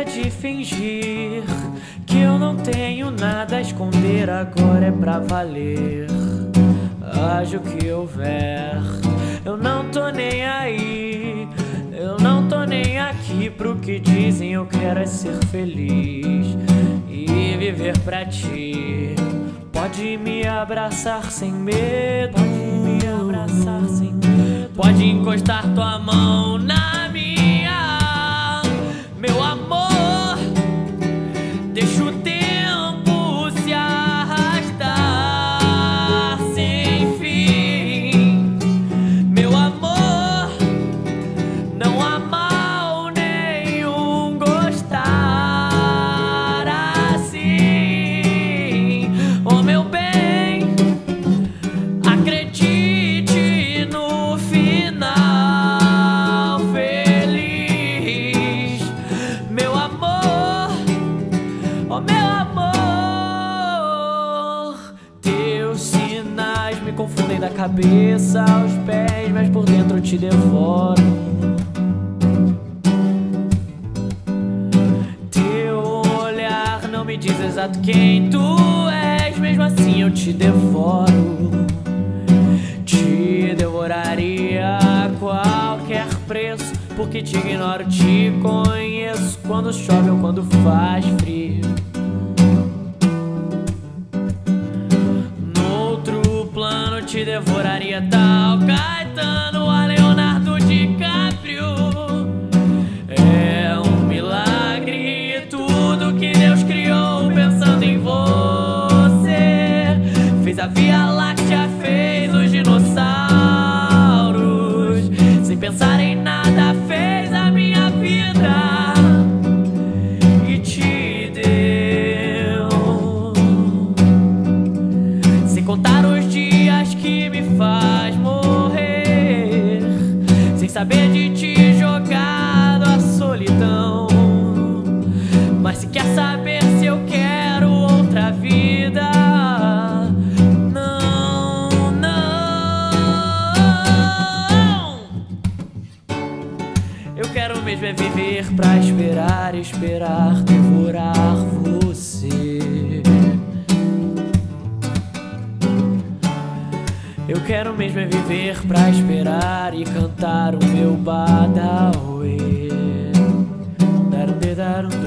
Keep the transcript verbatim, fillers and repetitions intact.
de fingir que eu não tenho nada a esconder, agora é pra valer. Haja o que houver, eu não tô nem aí, eu não tô nem aqui pro que dizem. Eu quero é ser feliz e viver pra ti. Pode me abraçar sem medo, pode me abraçar sem medo, pode encostar tua mão na minha, meu amor. Deixa o tempo se arrastar sem fim, meu amor. Não há mal nenhum gostar assim, oh meu bem. Acredite no final feliz, meu amor, oh meu amor. Teus sinais me confundem da cabeça aos pés, mas por dentro eu te devoro. Teu olhar não me diz exato quem tu és, mesmo assim eu te devoro. Te devoraria a qualquer preço, porque te ignoro, te conheço quando chove ou quando faz frio. No outro plano te devoraria tal Caetano a Leonardo DiCaprio. É um milagre tudo que Deus criou pensando em você. Fez a Via Láctea, fez os dinossauros, sem pensar em nada fez a minha vida e te deu, sem contar os dias que me faz morrer, sem saber de ti jogado à solidão. Mas se quer saber se eu quero outra vida, não, não. Eu quero mesmo é viver pra esperar, esperar, devorar você. Eu quero mesmo é viver pra esperar e cantar o meu Badawi. Darum de darum